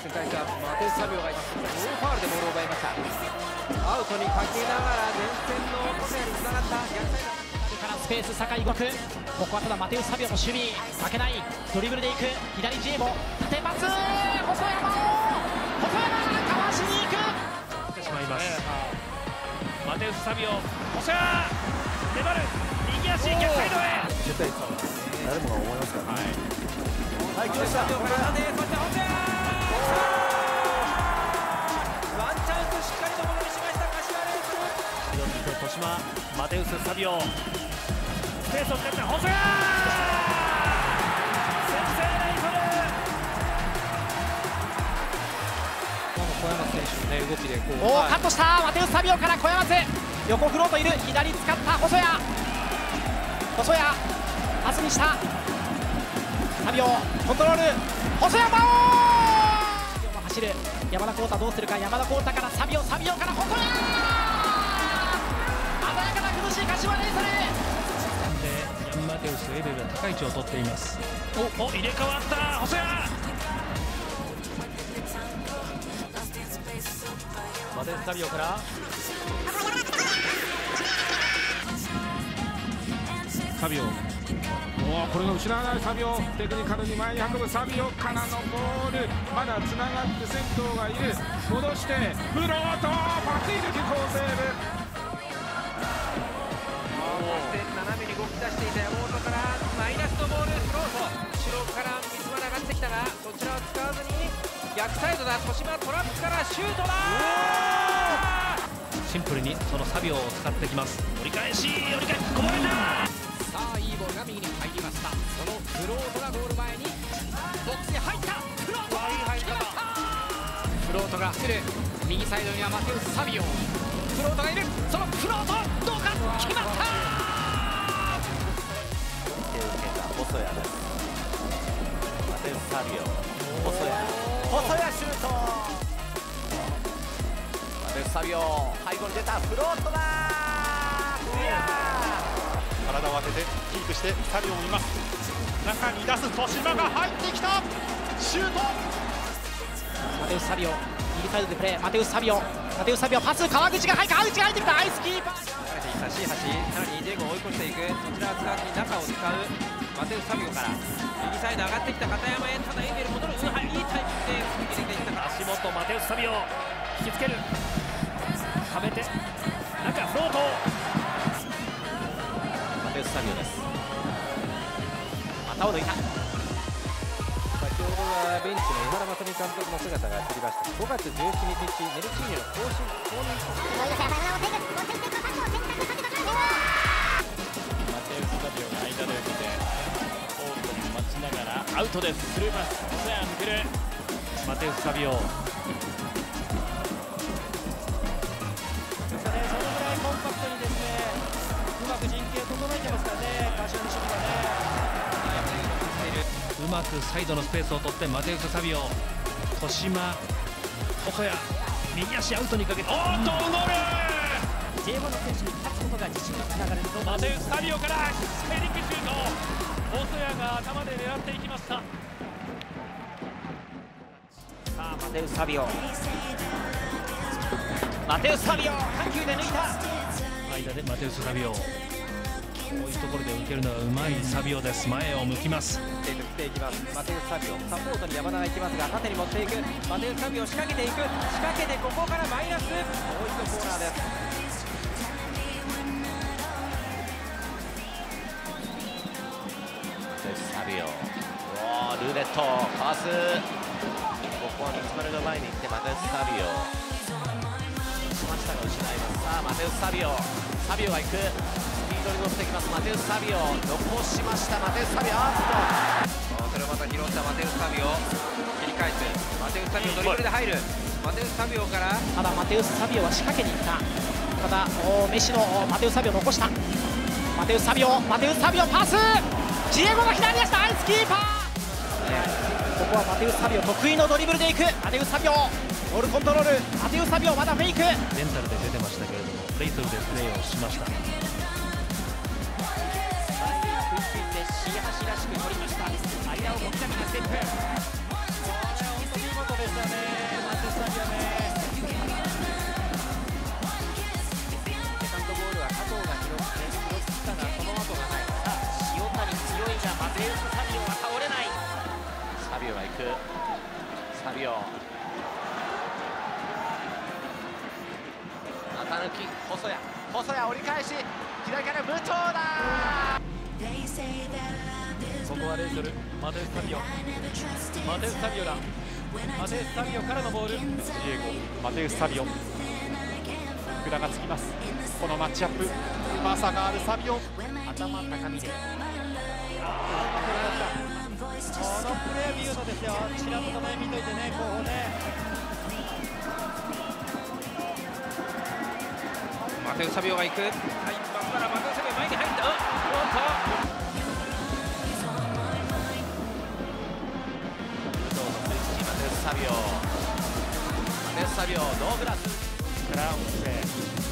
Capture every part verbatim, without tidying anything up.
に対してはマテウス・サビオがノーファウルでボールを奪いました。アウトにかけながら前線の細谷につながった逆サイドからスペース酒井動く。ここはただマテウス・サビオの守備負けない。ドリブルでいく左ジエボ縦パス細山を細山かわしにいくってしまいます、えー、マテウス・サビオ細谷粘る右足逆サイドへ絶対誰もが思いますからね。はい、来ました。ワンチャンスしっかりとものにしました柏レイソル。 豊島マテウス・サビオスペースを使って細谷先制レイソル。 小山選手の、ね、動きでこうおー、カットしたマテウス・サビオから小山津横フロートいる左使った細谷細谷パスにしたサビオコントロール細山を走る山田浩太どうするか。山田浩太からサビオサビオから細谷鮮やかな崩し柏レイソルでヤンマテウスエベルが高い位置を取っています。おお入れ替わった細谷マテウス・サビオからサビオ、おこれが失わないサビオ、テクニカルに前に運ぶサビオからのボール、まだつながって先頭がいる、戻してフロートパティ抜き好セーブ。 斜めに動き出していた山本からマイナスのボールフロート後ろから水間上がってきたがそちらを使わずに逆サイドだ。小島トラップからシュートだ。 シンプルにそのサビオを使ってきます。折り返し折り返しこぼれた。 さあいいボールが右に入りました。そのフロートがゴール前にボックスに入ったフロート決まった。フロートが走る右サイドにはマテウス・サビオフロートがいる。そのフロートどうか決まった。 手を受けた細谷です。マテウス・サビオ細谷細谷シュート。マテウス・サビオ背後に出たフロートだクリア。 体を当ててキープしてサビオもいます。中に出す豊島が入ってきたシュート。 マテウス・サビオ右サイドでプレー。マテウス・サビオマテウス・サビオパス川口が入川口が入ってきたアイスキーパー。 シーはちさらにジェイゴを追い越していく。こちらは使わずに中を使うマテウス・サビオから右サイド上がってきた片山へただエンベル戻る。うんはいいいタイミングで踏み切れていったか。 足元マテウス・サビオ引きつけるはめて中フロートマテウス・サビオです。股を抜いた。 先ほどはベンチの江原正美監督の姿が映りました。ごがつじゅうしちにちネルチーニョの更新公認マテウス・サビオが間で受けてオープン待ちながらアウトです。スルーパス細谷抜けるマテウス・サビオそのぐらいコンパクトにですねうまく陣形を整えてますからね柏の守備がね。 うまくサイドのスペースを取ってマテウス・サビオ豊島細谷右足アウトにかけておっとゴールジェイワン の選手に勝つことが自信につながるとマテウス・サビオからヘディングシュート細谷が頭で狙っていきました。さあマテウス・サビオマテウス・サビオ緩急で抜いた間でマテウス・サビオこういうところで受けるのはうまいサビオです。前を向きます。 切っていきます。マテウス・サビオサポートに山田が行きますが縦に持っていくマテウス・サビオ仕掛けていく仕掛けてここからマイナスもう一度コーナーです。 マテウス・サビオおルーレットかわす。ここは三丸が前に行ってマテウス・サビオしましたが失います。さあマテウス・サビオサビオが行くスピードに乗ってきます。マテウス・サビオ残しました。マテウス・サビオあっとそれをまた拾ったマテウス・サビオ切り返すマテウス・サビオドリブルで入るマテウス・サビオからただマテウス・サビオは仕掛けに行った。ただおメッシのマテウス・サビオ残したマテウス・サビオマテウス・サビオパスジエゴが左足アイスキーパー。ここはマテウス・サビオ得意のドリブルでいくマテウス・サビオボールコントロールマテウス・サビオまだフェイクレンタルで出てましたけれどもレイソルでプレーをしました。 シーはちらしく取りました。間を小刻みなステップ。これは本当に見事でしたね。 細谷折り返し左から武藤だ。 ここはレイソル、マテウス・サビオ、マテウス・サビオだ。マテウス・サビオからのボール。 ディエゴ、マテウス・サビオ、福田がつきます。このマッチアップ、うまさがあるサビオ、 頭高みでこのプレー見事ですよ。ちらっと前見といてね、後方ね。 マテウス・サビオが行く。はい、松原、マテウス・サビオ前に入った。おっと。 マテウス・サビオ、マテウス・サビオ、ドーグラスからオフで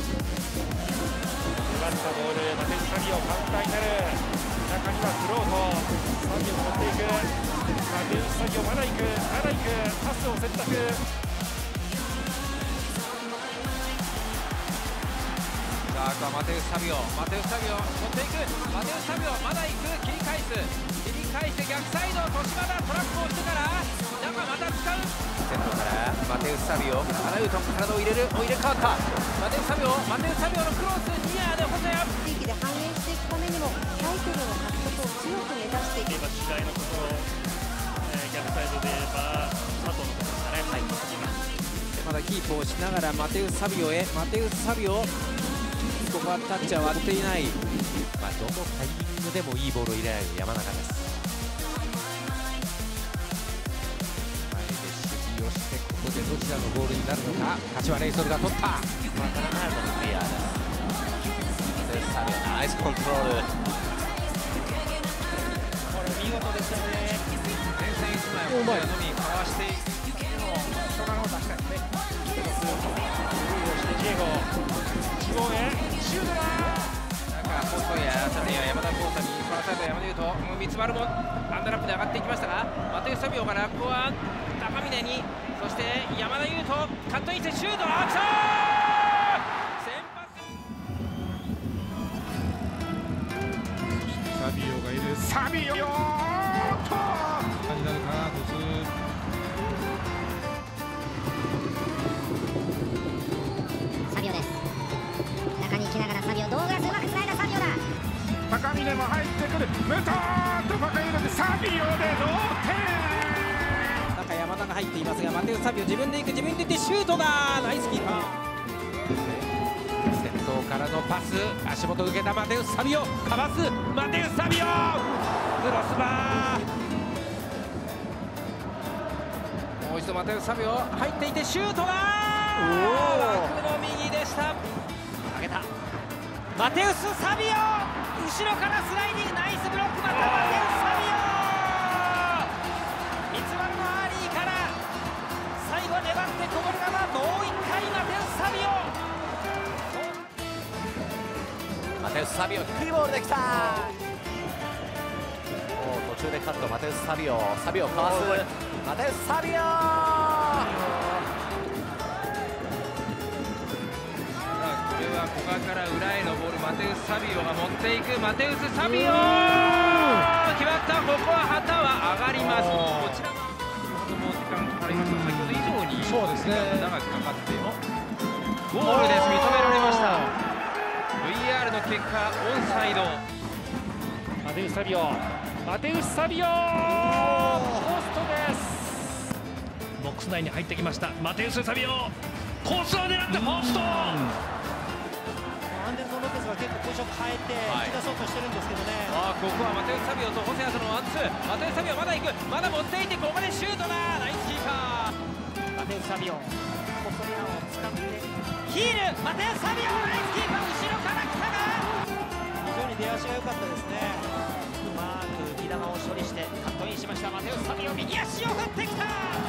奪ったボール、マテウス・サビオカウンターになる。中にはフロート、サビオ持っていく。マテウス・サビオまだ行く、まだ行く、パスを選択。 さあ、あとはマテウス・サビオ、マテウス・サビオ持っていく。マテウス・サビオまだ行く。切り返す、切り返して逆サイド、年島だ。トラップをしてから中また使う。先頭からマテウス・サビオ、アラウト体を入れる。お入れ替わった。マテウス・サビオ、マテウス・サビオのクロス、ニアで細谷。 地域で反映していくためにもタイトルの獲得を強く目指していく。 今時代のところ、えー、逆サイドで言えば佐藤のところですかね。はい、 まだキープをしながらマテウス・サビオへ。マテウス・サビオ、ここはタッチは割っていない。 まあ、どのタイミングでもいいボールを入れられる山中です。 前で守備をして、ここでどちらのゴールになるのか。柏レイソルが取った。 またナールのクリアです。マテウス・サビオ、ナイスコントロール。 これ見事ですよね。 前線いち枚を細谷のみかわしていく。 人がの出したいですね。 スルーをしてジエゴ、中央へシュートだ。 中細谷、さては山田光太にファーサイド山根優斗、三つ丸もアンダーラップで上がっていきましたが、マテウス・サビオからここは高峰に、そして山田優斗カットインしてシュートだ。来たー。先発サビオがいる。サビオ、おーっとになるかな。突サビオです。中に行きながらサビオ、ドーグラスうまくつないだ。サビオだ。 高峰も入ってくる。武藤とバカ入れてサビオで同点。 中山田が入っていますが、マテウス・サビオ自分で行く、自分で行ってシュートだ。ナイスキーパー。 先頭からのパス、足元受けたマテウス・サビオ、かわすマテウス・サビオ、クロスバー。もう一度マテウス・サビオ入っていてシュートだ。枠の右でした。 上げたマテウス・サビオ、後ろからスライディング、ナイスブロック。またマテウス・サビオ、三つ丸のアーリーから最後粘ってこぼれ球、もう一回マテウス・サビオ。 マテウス・サビオ、低いボールできた。もう途中でカット。マテウス・サビオ、サビオかわす。マテウス・サビオ、 これは古賀から裏へのボール、マテウス・サビオが持っていく。マテウス・サビオ決まった。ここは旗は上がります。こちらも先ほども時間かかりました。先ほど以上に時間が長くかかってもゴールです。認められました。 ブイアール の結果オンサイド。 マテウス・サビオ、マテウス・サビオ、ポストです。 ボックス内に入ってきました。マテウス・サビオ、コースを狙ってポスト。 アンデルソン・ロペスが結構ポジション変えて引き出そうとしてるんですけどね。 あここはマテウス・サビオとホセアスのワンツー。マテウス・サビオまだ行く、まだ持っていって、ここでシュートだ。ナイスキーパー。 マテウス・サビオ、細谷を使ってヒール。マテウス・サビオ、ナイスキーパー、後ろから来たが非常に出足が良かったですね。うまく木玉を処理してカットインしました。マテウス・サビオ、右足を振ってきた。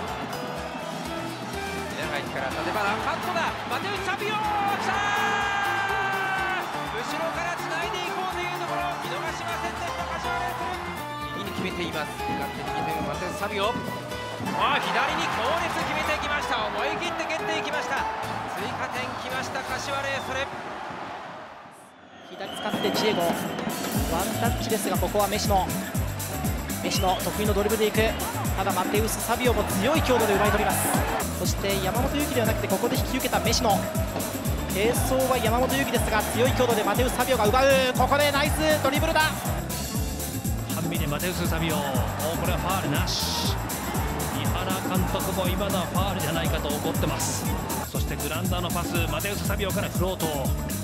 長いから縦バラカットだ。マテウス・サビオ来た。後ろからつないでいこうというところ、見逃しませんでした。柏レイソル右に決めています。向かって右手のマテウス・サビオ、あ左に強烈決めてきました。思い切って蹴っていきました。追加点きました柏レイソル。 左使ってジエゴ、ワンタッチですが、ここはメシノ、メシノ得意のドリブルでいく。ただマテウス・サビオも強い強度で奪い取ります。そして山本裕樹ではなくて、ここで引き受けたメシノ、 並走は山本裕貴ですが、強い強度でマテウス・サビオが奪う。ここでナイスドリブルだ。 半身でマテウス・サビオ、おこれはファールなし。井原監督も今のはファールじゃないかと怒ってます。そしてグランダーのパス、マテウス・サビオからフロート。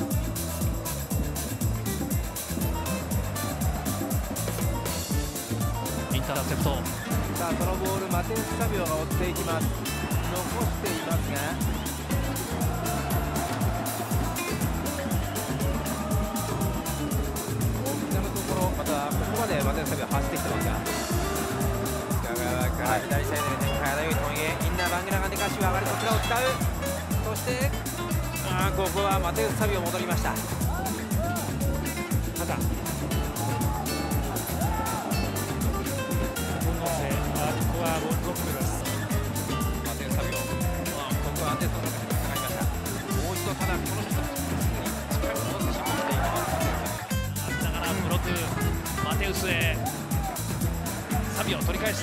インターセプト。 さあそのボールマテウス・サビオが追っていきます。残していますが、またここまでマテウス・サビオ走ってきてますが、北側から左サイドで展開、良いトンゲ、インナーバングラガンデカシュ上がりこちらを使う。そしてあここはマテウス・サビオ戻りました。ただここはボールコップです。 マテウス・サビオ、あここは安定そうな形にかかりました。もう一度ただこの人力を戻ってしまっていきます。 だからブロック、マテウスへサビオ取り返す。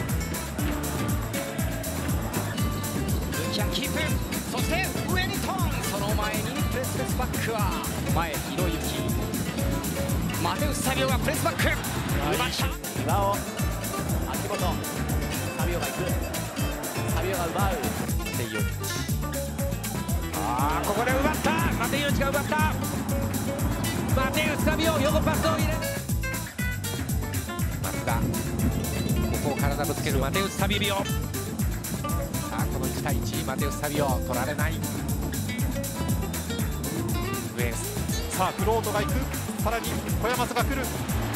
ルキアンキープ、そして上にトーン、その前にプレスレスバックは前ひろゆき、マテウス・サビオがプレスバック奪った。 裏を秋元、サビオが行く、サビオが奪う。テイヨニッチ、 あここで奪った。マテイヨニッチが奪った。マテウス・サビオ横パスを入れる。松田、ここを体ぶつけるマテウス・サビオ。さあこのいち対いち、マテウス・サビオ取られない。上さあフロートが行く、さらに小山津が来る。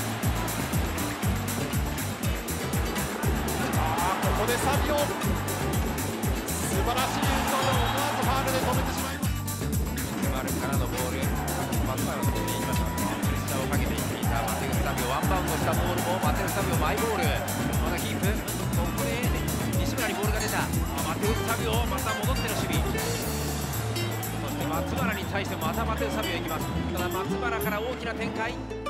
ああここでサビオ、素晴らしい運動を思わずファールで止めてしまいます。 丸からのボール、松原のところに行きました。プレッシャーをかけていっていたマテウス・サビオ、ワンバウンドしたボールもマテウス・サビオマイボール、まだキープ。ここで西村にボールが出た。マテウス・サビオまた戻っての守備。そして松原に対してもまたマテウス・サビオ行きます。ただ松原から大きな展開。